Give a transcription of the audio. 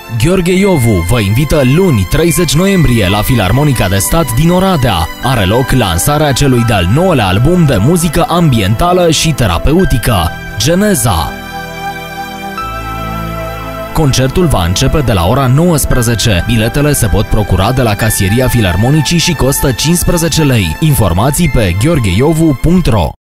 Gheorghe Iovu vă invită luni 30 noiembrie la Filarmonica de Stat din Oradea. Are loc lansarea celui de-al 9-lea album de muzică ambientală și terapeutică, Geneza. Concertul va începe de la ora 19. Biletele se pot procura de la casieria Filarmonicii și costă 15 lei. Informații pe gheorgheiovu.ro.